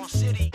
Strong City.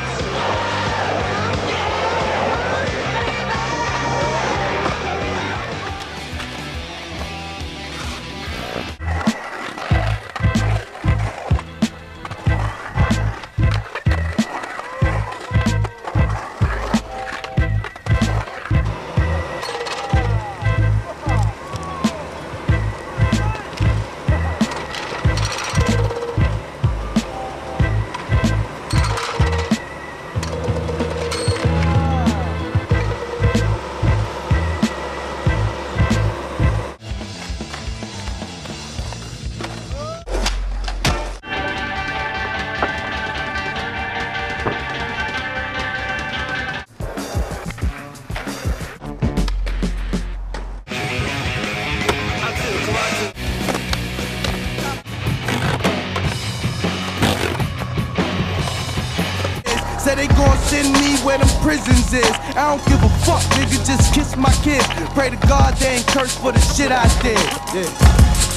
Say they gon' send me where them prisons is. I don't give a fuck, nigga, just kiss my kid. Pray to God they ain't cursed for the shit I did. Yeah.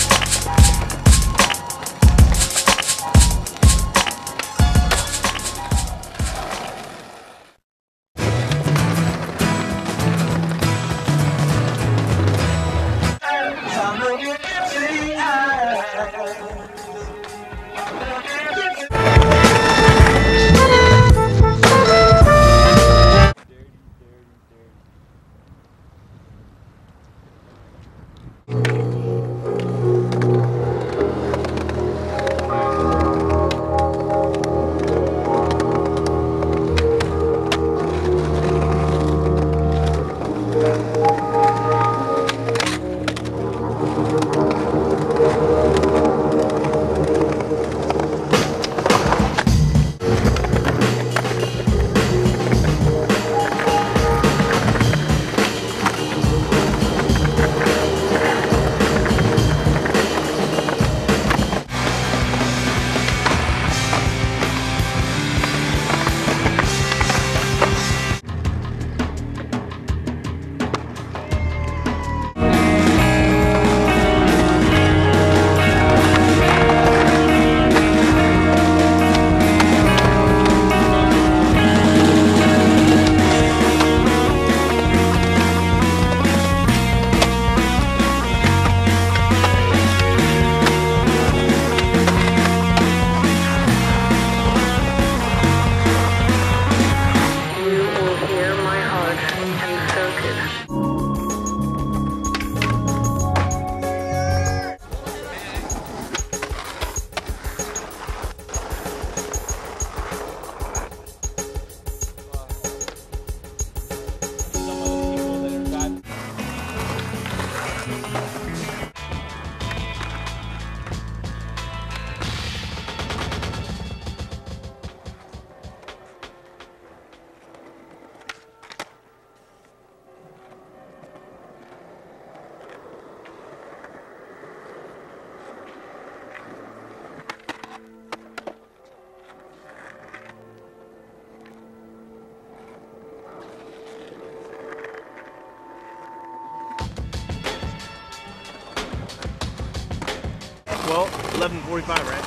Well, 11:45, right?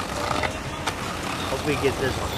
Hope we get this one.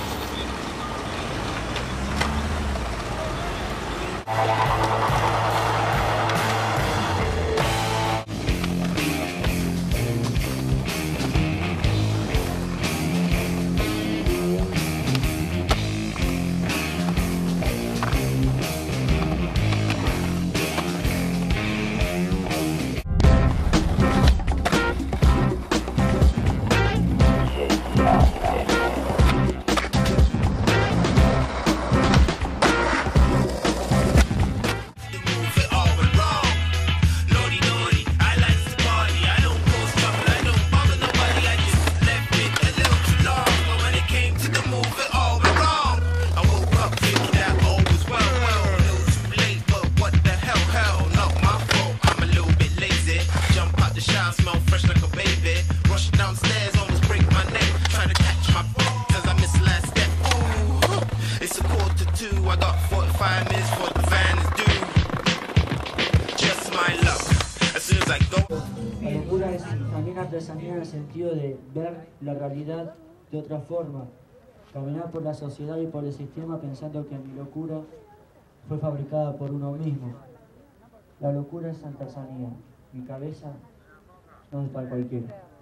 La locura es también artesanía en el sentido de ver la realidad de otra forma, Caminar por la sociedad y por el sistema pensando que mi locura fue fabricada por uno mismo. La locura es artesanía. Mi cabeza no es para cualquiera.